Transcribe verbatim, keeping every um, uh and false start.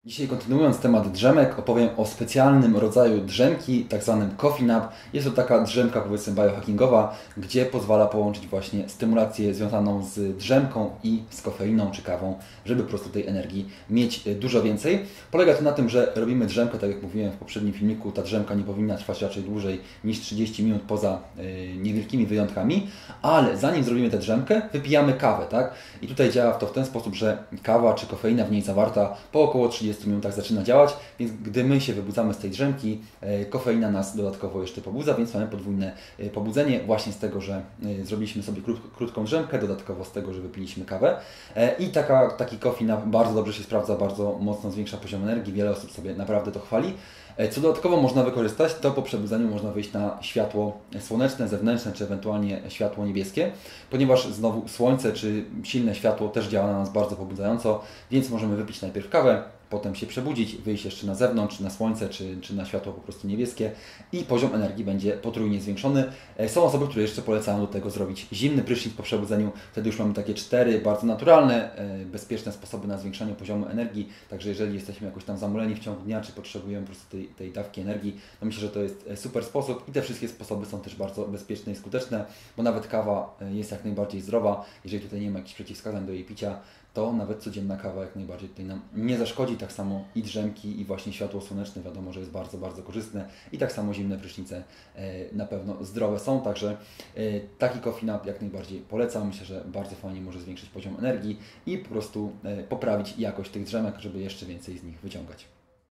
Dzisiaj kontynuując temat drzemek, opowiem o specjalnym rodzaju drzemki, tak zwanym coffee nap. Jest to taka drzemka, powiedzmy, biohackingowa, gdzie pozwala połączyć właśnie stymulację związaną z drzemką i z kofeiną czy kawą, żeby po prostu tej energii mieć dużo więcej. Polega to na tym, że robimy drzemkę, tak jak mówiłem w poprzednim filmiku, ta drzemka nie powinna trwać raczej dłużej niż trzydzieści minut poza yy, niewielkimi wyjątkami, ale zanim zrobimy tę drzemkę, wypijamy kawę, tak? I tutaj działa to w ten sposób, że kawa czy kofeina w niej zawarta po około trzydziestu minutach zaczyna działać, więc gdy my się wybudzamy z tej drzemki, kofeina nas dodatkowo jeszcze pobudza, więc mamy podwójne pobudzenie właśnie z tego, że zrobiliśmy sobie krót, krótką drzemkę, dodatkowo z tego, że wypiliśmy kawę. I taka, taki coffee nap bardzo dobrze się sprawdza, bardzo mocno zwiększa poziom energii, wiele osób sobie naprawdę to chwali. Co dodatkowo można wykorzystać, to po przebudzeniu można wyjść na światło słoneczne, zewnętrzne, czy ewentualnie światło niebieskie, ponieważ znowu słońce czy silne światło też działa na nas bardzo pobudzająco, więc możemy wypić najpierw kawę, potem się przebudzić, wyjść jeszcze na zewnątrz, na słońce czy, czy na światło po prostu niebieskie i poziom energii będzie potrójnie zwiększony. Są osoby, które jeszcze polecają do tego zrobić zimny prysznic po przebudzeniu. Wtedy już mamy takie cztery bardzo naturalne, bezpieczne sposoby na zwiększanie poziomu energii. Także jeżeli jesteśmy jakoś tam zamuleni w ciągu dnia, czy potrzebujemy po prostu tej, tej dawki energii, to myślę, że to jest super sposób i te wszystkie sposoby są też bardzo bezpieczne i skuteczne, bo nawet kawa jest jak najbardziej zdrowa. Jeżeli tutaj nie ma jakichś przeciwwskazań do jej picia, to nawet codzienna kawa jak najbardziej tutaj nam nie zaszkodzi. Tak samo i drzemki, i właśnie światło słoneczne wiadomo, że jest bardzo, bardzo korzystne i tak samo zimne prysznice na pewno zdrowe są, także taki coffee nap jak najbardziej polecam. Myślę, że bardzo fajnie może zwiększyć poziom energii i po prostu poprawić jakość tych drzemek, żeby jeszcze więcej z nich wyciągać.